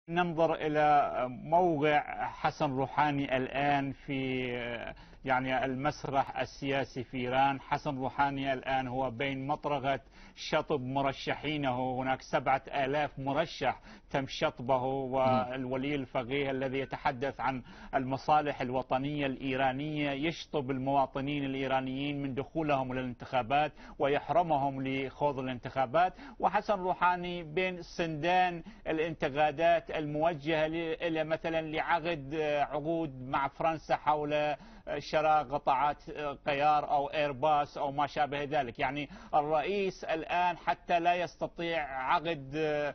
ننظر إلى موقع حسن روحاني الآن في يعني المسرح السياسي في إيران. حسن روحاني الآن هو بين مطرقة شطب مرشحينه، هناك 7000 مرشح تم شطبه، والولي الفقيه الذي يتحدث عن المصالح الوطنية الإيرانية يشطب المواطنين الإيرانيين من دخولهم إلى الانتخابات ويحرمهم لخوض الانتخابات. وحسن روحاني بين سندان الانتقادات الموجهة إلى مثلا لعقد عقود مع فرنسا حول شراء قطعات قيار أو إيرباص أو ما شابه ذلك. يعني الرئيس الآن حتى لا يستطيع عقد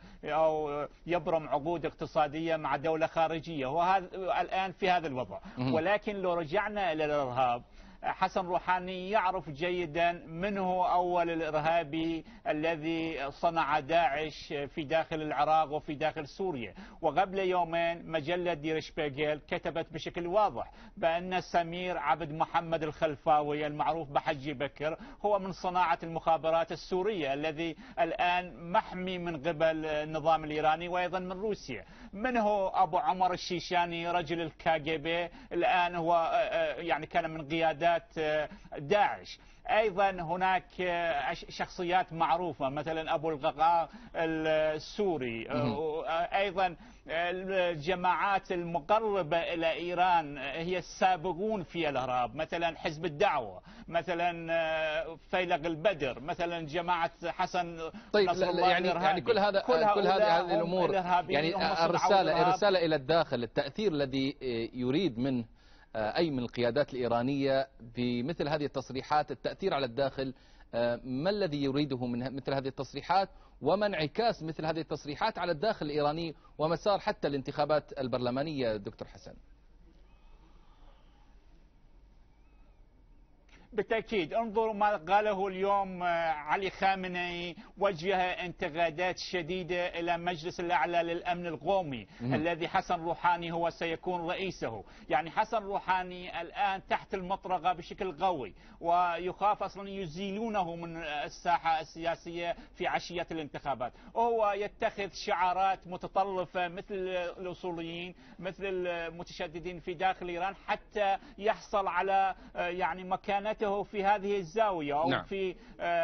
أو يبرم عقود اقتصادية مع دولة خارجية، هو الآن في هذا الوضع. ولكن لو رجعنا إلى الإرهاب، حسن روحاني يعرف جيدا من هو أول الإرهابي الذي صنع داعش في داخل العراق وفي داخل سوريا. وقبل يومين مجلة دير شبيغل كتبت بشكل واضح بأن سمير عبد محمد الخلفاوي المعروف بحجي بكر هو من صناعة المخابرات السورية الذي الآن محمي من قبل النظام الإيراني وأيضا من روسيا. من هو أبو عمر الشيشاني رجل الكاجبي، الآن هو يعني كان من قيادات داعش. أيضا هناك شخصيات معروفة مثلا أبو الققاع السوري، أيضا الجماعات المقربة إلى إيران هي السابقون في الإرهاب، مثلا حزب الدعوة، مثلا فيلق البدر، مثلا جماعة حسن نصر الله يعني كل هذه الأمور، يعني الرسالة إلى الداخل، التأثير الذي يريد منه أي من القيادات الإيرانية بمثل هذه التصريحات، التأثير على الداخل، ما الذي يريده من مثل هذه التصريحات، وما انعكاس مثل هذه التصريحات على الداخل الإيراني ومسار حتى الانتخابات البرلمانية دكتور حسن؟ بالتأكيد انظروا ما قاله اليوم علي خامنئي، وجه انتقادات شديدة إلى مجلس الأعلى للأمن القومي الذي حسن روحاني هو سيكون رئيسه. يعني حسن روحاني الآن تحت المطرقة بشكل قوي، ويخاف أصلا يزيلونه من الساحة السياسية في عشية الانتخابات. وهو يتخذ شعارات متطرفة مثل الأصوليين، مثل المتشددين في داخل إيران، حتى يحصل على يعني مكانته في هذه الزاوية أو في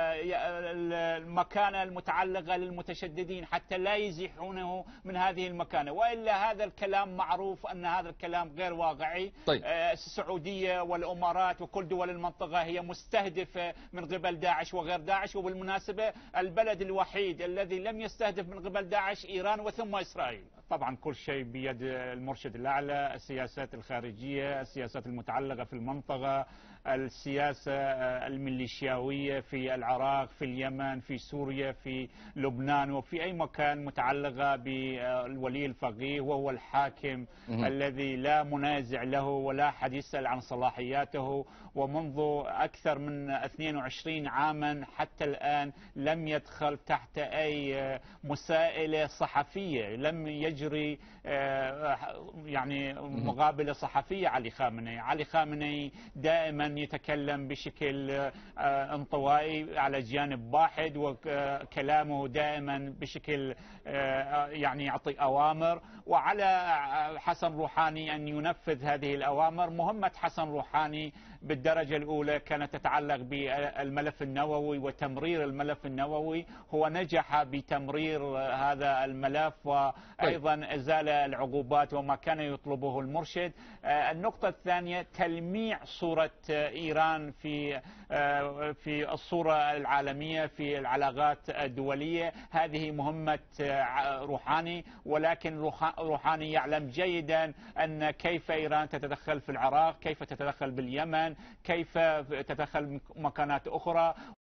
المكانة المتعلقة للمتشددين، حتى لا يزيحونه من هذه المكانة. وإلا هذا الكلام معروف أن هذا الكلام غير واقعي. السعودية والإمارات وكل دول المنطقة هي مستهدفة من قبل داعش وغير داعش. وبالمناسبة البلد الوحيد الذي لم يستهدف من قبل داعش إيران وثم إسرائيل. طبعا كل شيء بيد المرشد الأعلى، السياسات الخارجية، السياسات المتعلقة في المنطقة، السياسة الميليشياوية في العراق، في اليمن، في سوريا، في لبنان، وفي أي مكان متعلقة بالولي الفقيه، وهو الحاكم الذي لا منازع له ولا حد يسأل عن صلاحياته. ومنذ أكثر من 22 عاما حتى الآن لم يدخل تحت أي مساءلة صحفية، لم يجري يعني مقابلة صحفية. علي خامنئي دائما يتكلم بشكل انطوائي على جانب واحد، وكلامه دائما بشكل يعني يعطي أوامر، وعلى حسن روحاني أن ينفذ هذه الأوامر. مهمة حسن روحاني بالدرجة الأولى كانت تتعلق بالملف النووي وتمرير الملف النووي. هو نجح بتمرير هذا الملف وأيضا إزال العقوبات وما كان يطلبه المرشد. النقطة الثانية تلميع صورة إيران في الصورة العالمية في العلاقات الدولية. هذه مهمة روحاني، ولكن روحاني يعلم جيدا أن كيف إيران تتدخل في العراق، كيف تتدخل باليمن، كيف تتدخل مكانات أخرى.